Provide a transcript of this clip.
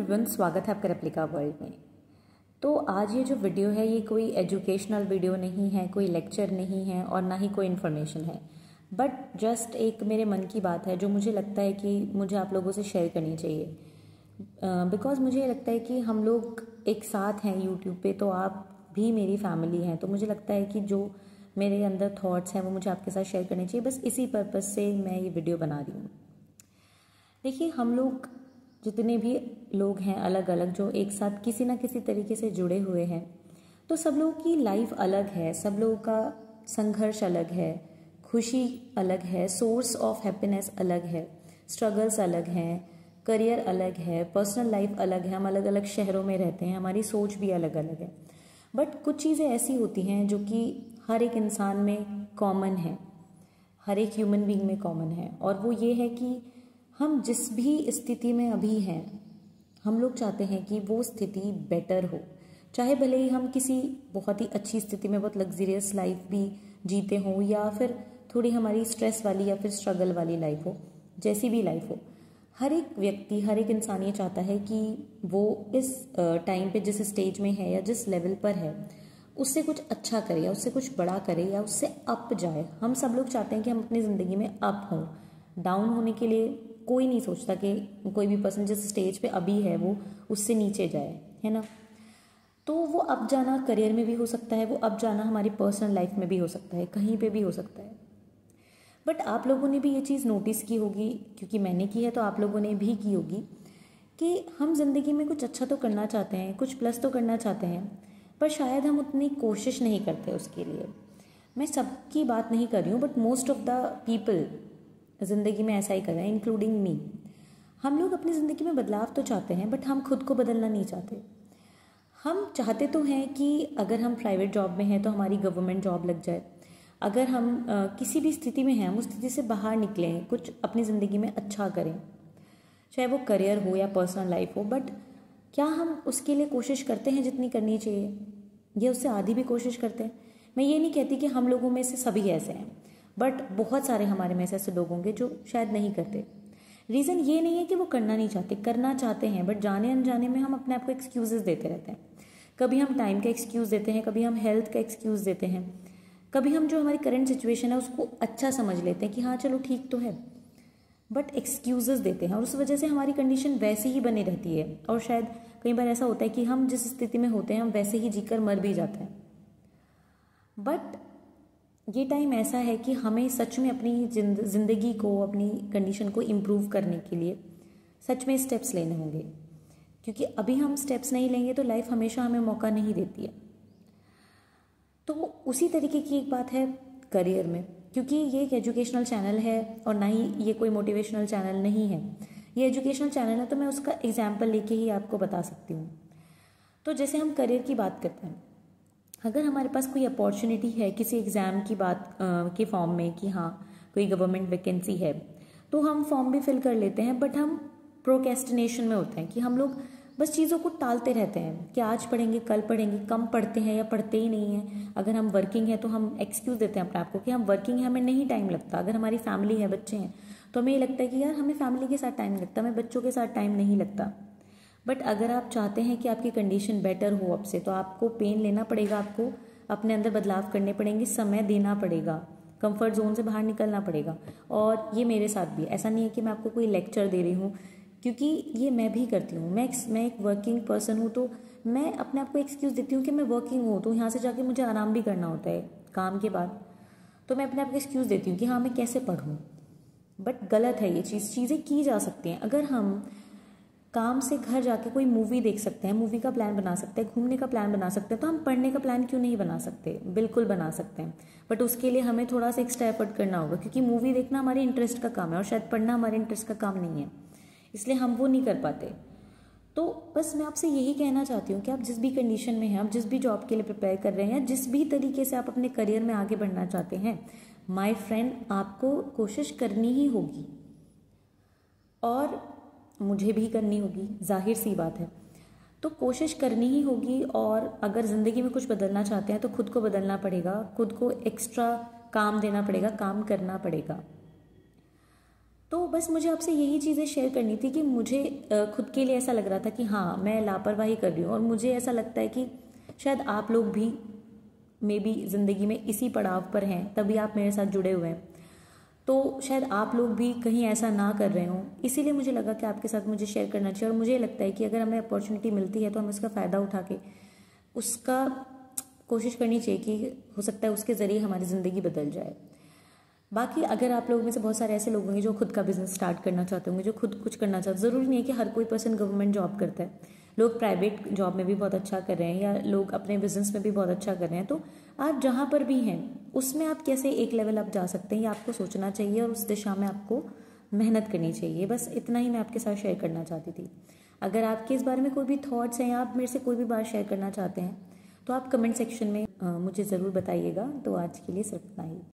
Everyone, स्वागत है आपका रेप्लिका वर्ल्ड में। तो आज ये जो वीडियो है ये कोई एजुकेशनल वीडियो नहीं है, कोई लेक्चर नहीं है और ना ही कोई इन्फॉर्मेशन है, बट जस्ट एक मेरे मन की बात है जो मुझे लगता है कि मुझे आप लोगों से शेयर करनी चाहिए। बिकॉज मुझे ये लगता है कि हम लोग एक साथ हैं यूट्यूब पे, तो आप भी मेरी फैमिली हैं, तो मुझे लगता है कि जो मेरे अंदर थॉट्स हैं वो मुझे आपके साथ शेयर करने चाहिए। बस इसी पर्पज़ से मैं ये वीडियो बना रही हूँ। देखिए, हम लोग जितने भी लोग हैं अलग अलग जो एक साथ किसी ना किसी तरीके से जुड़े हुए हैं, तो सब लोगों की लाइफ अलग है, सब लोगों का संघर्ष अलग है, खुशी अलग है, सोर्स ऑफ हैप्पीनेस अलग है, स्ट्रगल्स अलग हैं, करियर अलग है, पर्सनल लाइफ अलग है, हम अलग अलग शहरों में रहते हैं, हमारी सोच भी अलग अलग है। बट कुछ चीज़ें ऐसी होती हैं जो कि हर एक इंसान में कॉमन है, हर एक ह्यूमन बीइंग में कॉमन है, और वो ये है कि हम जिस भी स्थिति में अभी हैं, हम लोग चाहते हैं कि वो स्थिति बेटर हो। चाहे भले ही हम किसी बहुत ही अच्छी स्थिति में बहुत लग्जरियस लाइफ भी जीते हों, या फिर थोड़ी हमारी स्ट्रेस वाली या फिर स्ट्रगल वाली लाइफ हो, जैसी भी लाइफ हो, हर एक व्यक्ति, हर एक इंसान ये चाहता है कि वो इस टाइम पे जिस स्टेज में है या जिस लेवल पर है उससे कुछ अच्छा करे या उससे कुछ बड़ा करे या उससे अप जाए। हम सब लोग चाहते हैं कि हम अपनी ज़िंदगी में अप हों। डाउन होने के लिए कोई नहीं सोचता कि कोई भी पर्सन जिस स्टेज पे अभी है वो उससे नीचे जाए, है ना। तो वो अप जाना करियर में भी हो सकता है, वो अप जाना हमारी पर्सनल लाइफ में भी हो सकता है, कहीं पे भी हो सकता है। बट आप लोगों ने भी ये चीज़ नोटिस की होगी, क्योंकि मैंने की है तो आप लोगों ने भी की होगी, कि हम जिंदगी में कुछ अच्छा तो करना चाहते हैं, कुछ प्लस तो करना चाहते हैं, पर शायद हम उतनी कोशिश नहीं करते उसके लिए। मैं सबकी बात नहीं कर रही हूँ, but most of the people ज़िंदगी में ऐसा ही कर रहे हैं, इंक्लूडिंग मी। हम लोग अपनी ज़िंदगी में बदलाव तो चाहते हैं, बट हम खुद को बदलना नहीं चाहते। हम चाहते तो हैं कि अगर हम प्राइवेट जॉब में हैं तो हमारी गवर्नमेंट जॉब लग जाए, अगर हम किसी भी स्थिति में हैं उस स्थिति से बाहर निकलें, कुछ अपनी ज़िंदगी में अच्छा करें, चाहे वो करियर हो या पर्सनल लाइफ हो। बट क्या हम उसके लिए कोशिश करते हैं जितनी करनी चाहिए, या उससे आधी भी कोशिश करते हैं? मैं ये नहीं कहती कि हम लोगों में से सभी ऐसे हैं, बट बहुत सारे हमारे में ऐसे लोग होंगे जो शायद नहीं करते। रीज़न ये नहीं है कि वो करना नहीं चाहते, करना चाहते हैं, बट जाने अनजाने में हम अपने आप को एक्सक्यूजेस देते रहते हैं। कभी हम टाइम का एक्सक्यूज़ देते हैं, कभी हम हेल्थ का एक्सक्यूज़ देते हैं, कभी हम जो हमारी करंट सिचुएशन है उसको अच्छा समझ लेते हैं कि हाँ चलो ठीक तो है, बट एक्सक्यूजेस देते हैं, और उस वजह से हमारी कंडीशन वैसी ही बनी रहती है। और शायद कई बार ऐसा होता है कि हम जिस स्थिति में होते हैं हम वैसे ही जीकर मर भी जाते हैं। बट ये टाइम ऐसा है कि हमें सच में अपनी ज़िंदगी को, अपनी कंडीशन को इम्प्रूव करने के लिए सच में स्टेप्स लेने होंगे, क्योंकि अभी हम स्टेप्स नहीं लेंगे तो लाइफ हमेशा हमें मौका नहीं देती है। तो उसी तरीके की एक बात है करियर में, क्योंकि ये एक एजुकेशनल चैनल है और ना ही ये कोई मोटिवेशनल चैनल नहीं है, ये एजुकेशनल चैनल है, तो मैं उसका एग्जाम्पल लेके ही आपको बता सकती हूँ। तो जैसे हम करियर की बात करते हैं, अगर हमारे पास कोई अपॉर्चुनिटी है किसी एग्ज़ाम की बात के फॉर्म में कि हाँ कोई गवर्नमेंट वैकेंसी है, तो हम फॉर्म भी फिल कर लेते हैं, बट हम प्रोक्रेस्टिनेशन में होते हैं कि हम लोग बस चीज़ों को टालते रहते हैं कि आज पढ़ेंगे, कल पढ़ेंगे, कम पढ़ते हैं या पढ़ते ही नहीं हैं। अगर हम वर्किंग है तो हम एक्सक्यूज़ देते हैं अपने आप को कि हम वर्किंग है, हमें नहीं टाइम लगता। अगर हमारी फैमिली है, बच्चे हैं, तो हमें ये लगता है कि यार हमें फैमिली के साथ टाइम लगता, हमें बच्चों के साथ टाइम नहीं लगता। बट अगर आप चाहते हैं कि आपकी कंडीशन बेटर हो अब से, तो आपको पेन लेना पड़ेगा, आपको अपने अंदर बदलाव करने पड़ेंगे, समय देना पड़ेगा, कंफर्ट जोन से बाहर निकलना पड़ेगा। और ये मेरे साथ भी, ऐसा नहीं है कि मैं आपको कोई लेक्चर दे रही हूँ, क्योंकि ये मैं भी करती हूँ। मैं एक वर्किंग पर्सन हूँ, तो मैं अपने आप को एक्सक्यूज़ देती हूँ कि मैं वर्किंग हूँ, तो यहाँ से जाके मुझे आराम भी करना होता है काम के बाद, तो मैं अपने आप को एक्सक्यूज़ देती हूँ कि हाँ मैं कैसे पढ़ूँ। बट गलत है ये चीज़ें की जा सकती हैं। अगर हम काम से घर जाके कोई मूवी देख सकते हैं, मूवी का प्लान बना सकते हैं, घूमने का प्लान बना सकते हैं, तो हम पढ़ने का प्लान क्यों नहीं बना सकते? बिल्कुल बना सकते हैं, बट उसके लिए हमें थोड़ा सा एक्स्ट्रा एफर्ट करना होगा, क्योंकि मूवी देखना हमारे इंटरेस्ट का काम है और शायद पढ़ना हमारे इंटरेस्ट का काम नहीं है, इसलिए हम वो नहीं कर पाते। तो बस मैं आपसे यही कहना चाहती हूँ कि आप जिस भी कंडीशन में हैं, आप जिस भी जॉब के लिए प्रिपेयर कर रहे हैं, जिस भी तरीके से आप अपने करियर में आगे बढ़ना चाहते हैं, माय फ्रेंड, आपको कोशिश करनी ही होगी, और मुझे भी करनी होगी, जाहिर सी बात है। तो कोशिश करनी ही होगी, और अगर ज़िंदगी में कुछ बदलना चाहते हैं तो खुद को बदलना पड़ेगा, खुद को एक्स्ट्रा काम देना पड़ेगा, काम करना पड़ेगा। तो बस मुझे आपसे यही चीज़ें शेयर करनी थी कि मुझे खुद के लिए ऐसा लग रहा था कि हाँ, मैं लापरवाही कर रही हूँ, और मुझे ऐसा लगता है कि शायद आप लोग भी मे बी ज़िंदगी में इसी पड़ाव पर हैं, तभी आप मेरे साथ जुड़े हुए हैं। तो शायद आप लोग भी कहीं ऐसा ना कर रहे हों, इसीलिए मुझे लगा कि आपके साथ मुझे शेयर करना चाहिए। और मुझे लगता है कि अगर हमें अपॉर्चुनिटी मिलती है तो हमें उसका फ़ायदा उठा के उसका कोशिश करनी चाहिए कि हो सकता है उसके ज़रिए हमारी ज़िंदगी बदल जाए। बाकी अगर आप लोगों में से बहुत सारे ऐसे लोग होंगे जो खुद का बिजनेस स्टार्ट करना चाहते होंगे, जो खुद कुछ करना चाहते, ज़रूरी नहीं है कि हर कोई पर्सन गवर्नमेंट जॉब करता है, लोग प्राइवेट जॉब में भी बहुत अच्छा कर रहे हैं या लोग अपने बिजनेस में भी बहुत अच्छा कर रहे हैं। तो आप जहाँ पर भी हैं उसमें आप कैसे एक लेवल आप जा सकते हैं, ये आपको सोचना चाहिए और उस दिशा में आपको मेहनत करनी चाहिए। बस इतना ही मैं आपके साथ शेयर करना चाहती थी। अगर आपके इस बारे में कोई भी थॉट्स हैं या आप मेरे से कोई भी बात शेयर करना चाहते हैं तो आप कमेंट सेक्शन में मुझे ज़रूर बताइएगा। तो आज के लिए सिर्फ इतना ही।